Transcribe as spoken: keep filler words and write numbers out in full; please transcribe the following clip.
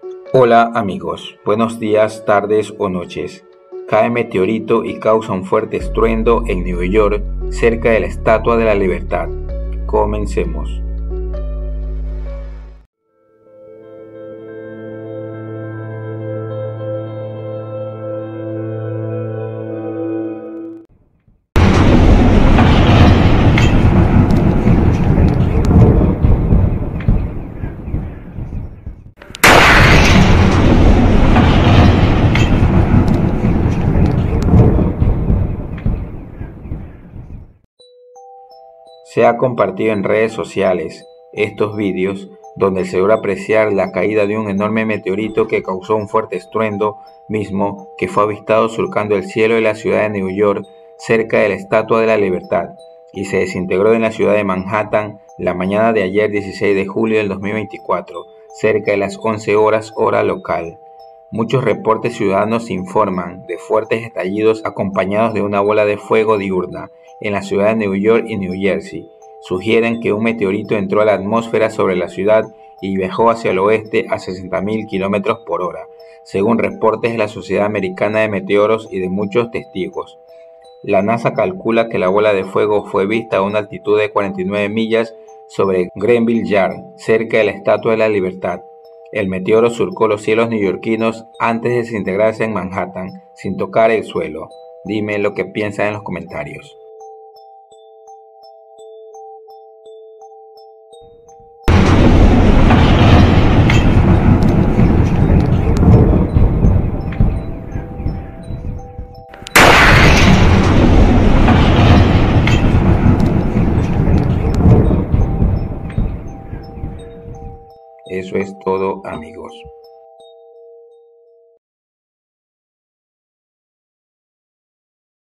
Hola amigos, buenos días, tardes o noches. Cae meteorito y causa un fuerte estruendo en New York, cerca de la Estatua de la Libertad. Comencemos. Se ha compartido en redes sociales estos vídeos donde se logra apreciar la caída de un enorme meteorito que causó un fuerte estruendo, mismo que fue avistado surcando el cielo de la ciudad de New York cerca de la Estatua de la Libertad y se desintegró en la ciudad de Manhattan la mañana de ayer dieciséis de julio del dos mil veinticuatro, cerca de las once horas hora local. Muchos reportes ciudadanos informan de fuertes estallidos acompañados de una bola de fuego diurna en la ciudad de New York y New Jersey. Sugieren que un meteorito entró a la atmósfera sobre la ciudad y viajó hacia el oeste a sesenta mil kilómetros por hora, según reportes de la Sociedad Americana de Meteoros y de muchos testigos. La NASA calcula que la bola de fuego fue vista a una altitud de cuarenta y nueve millas sobre Grenville Yard, cerca de la Estatua de la Libertad. El meteoro surcó los cielos neoyorquinos antes de desintegrarse en Manhattan, sin tocar el suelo. Dime lo que piensas en los comentarios. Eso es todo, amigos.